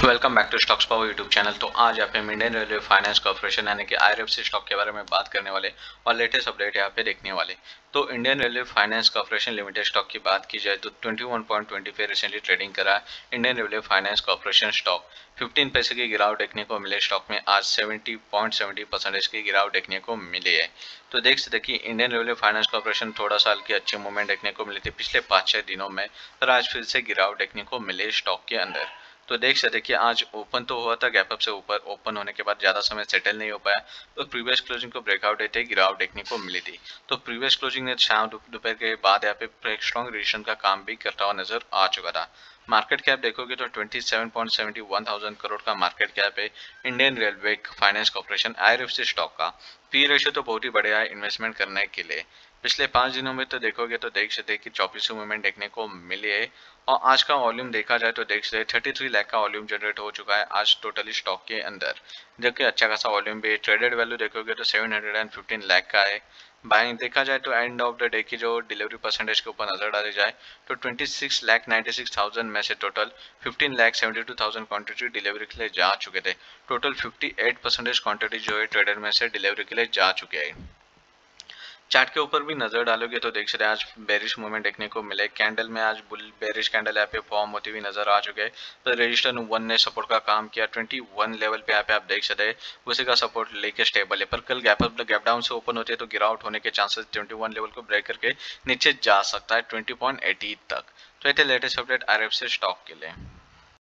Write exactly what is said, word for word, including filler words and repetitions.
Welcome back to Stocks Power YouTube channel. तो आज यहाँ पे हम इंडियन रेलवे फाइनेंस कॉर्पोरेशन यानी कि आईआरएफसी स्टॉक के बारे में बात करने वाले और लेटेस्ट अपडेट यहाँ पे देखने वाले। तो Indian Railway Finance Corporation Limited stock की बात की जाए तो इक्कीस पॉइंट दो पाँच रिसेंटली ट्रेडिंग करा Indian Railway Finance Corporation stock पंद्रह पैसे की गिरावट देखने को मिले। स्टॉक में आज सत्तर पॉइंट सत्तर परसेंटेज की गिरावट देखने को मिली है। तो देख सकते कि इंडियन रेलवे फाइनेंस कॉर्पोरेशन थोड़ा साल की अच्छी मूवमेंट देखने को मिली थी पिछले पाँच छह दिनों में, पर आज फिर से गिरावट देखने को मिले स्टॉक के अंदर। तो देख सकते कि आज ओपन तो हुआ था, गैप अप से ऊपर ओपन होने के बाद ज्यादा समय सेटल नहीं हो पाया, तो प्रीवियस क्लोजिंग को ब्रेकआउट देते गिरावट देखने को मिली थी। तो प्रीवियस क्लोजिंग ने शाम दोपहर के बाद यहाँ पे एक स्ट्रॉन्ग रिएक्शन का काम भी करता हुआ नजर आ चुका था। मार्केट कैप देखोगे तो सत्ताईस पॉइंट सात एक थाउजेंड करोड़ का मार्केट कैप है Indian Railway Finance Corporation IRFC stock का। पी रेशियो तो बहुत ही बढ़िया है इन्वेस्टमेंट करने के लिए। पिछले पांच दिनों में तो देखोगे तो देख सकते कि चौबीसवीं मूवमेंट देखने को मिली है। और आज का वॉल्यूम देखा जाए तो देख सकते तैंतीस लाख का वॉल्यूम जनरेट हो चुका है आज टोटली स्टॉक के अंदर, जो कि अच्छा खासा वॉल्यूम भी है। ट्रेडेड वैल्यू देखोगे तो सात सौ पंद्रह लाख का है। बाइंग देखा जाए तो एंड ऑफ द डे की जो डिलीवरी परसेंटेज के ऊपर नजर डाली जाए तो छब्बीस लाख छियानवे हज़ार में से टोटल पंद्रह लाख बहत्तर हज़ार क्वांटिटी डिलीवरी के लिए जा चुके थे। टोटल अट्ठावन परसेंटेज क्वांटिटी जो है ट्रेडर में से डिलीवरी के लिए जा चुके हैं। चार्ट के ऊपर भी नजर डालोगे तो देख सकते हैं आज बेरिश मूवमेंट देखने को मिले। कैंडल में आज बुल बेरिश कैंडल यहाँ पे फॉर्म होती हुई नजर आ चुके हैं। तो रजिस्टर वन ने सपोर्ट का काम किया इक्कीस लेवल पे यहाँ पे आप देख सकते हैं, उसी का सपोर्ट लेके स्टेबल है। पर कल गैप अप गैप डाउन से ओपन होती है तो गिरावट होने के चांसेस इक्कीस लेवल को ब्रेक करके नीचे जा सकता है बीस पॉइंट अस्सी तक। तो ये थे लेटेस्ट अपडेट आईआरएफसी स्टॉक के लिए।